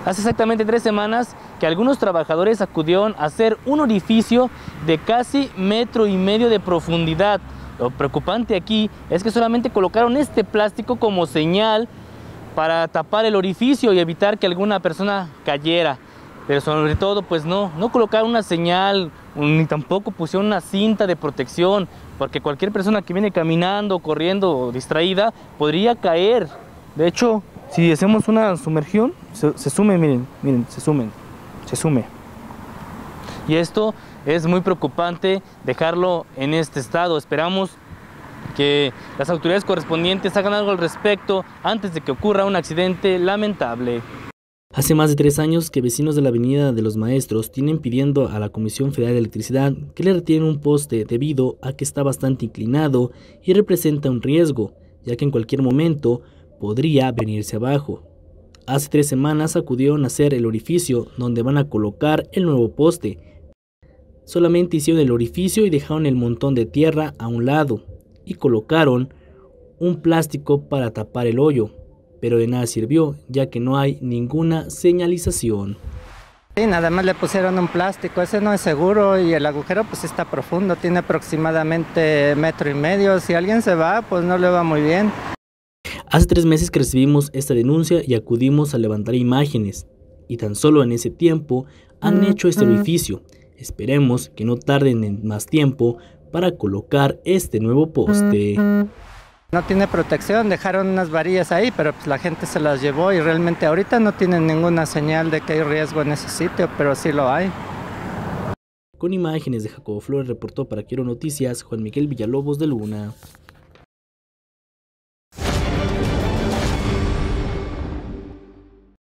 Hace exactamente 3 semanas que algunos trabajadores acudieron a hacer un orificio de casi 1,5 metros de profundidad. Lo preocupante aquí es que solamente colocaron este plástico como señal para tapar el orificio y evitar que alguna persona cayera. Pero sobre todo, pues no colocaron una señal, ni tampoco pusieron una cinta de protección, porque cualquier persona que viene caminando, corriendo o distraída podría caer. De hecho, si hacemos una sumergión, se sume, miren, se sume. Y esto es muy preocupante dejarlo en este estado. Esperamos que las autoridades correspondientes hagan algo al respecto antes de que ocurra un accidente lamentable. Hace más de 3 años que vecinos de la Avenida de los Maestros tienen pidiendo a la Comisión Federal de Electricidad que le retiren un poste debido a que está bastante inclinado y representa un riesgo, ya que en cualquier momento podría venirse abajo. Hace 3 semanas acudieron a hacer el orificio donde van a colocar el nuevo poste. Solamente hicieron el orificio y dejaron el montón de tierra a un lado y colocaron un plástico para tapar el hoyo, pero de nada sirvió ya que no hay ninguna señalización. Sí, nada más le pusieron un plástico, ese no es seguro y el agujero pues está profundo, tiene aproximadamente 1,5 metros, si alguien se va pues no le va muy bien. Hace 3 meses que recibimos esta denuncia y acudimos a levantar imágenes, y tan solo en ese tiempo han hecho este orificio. Esperemos que no tarden en más tiempo para colocar este nuevo poste. No tiene protección, dejaron unas varillas ahí, pero pues la gente se las llevó y realmente ahorita no tienen ninguna señal de que hay riesgo en ese sitio, pero sí lo hay. Con imágenes de Jacobo Flores reportó para Quiero Noticias Juan Miguel Villalobos de Luna.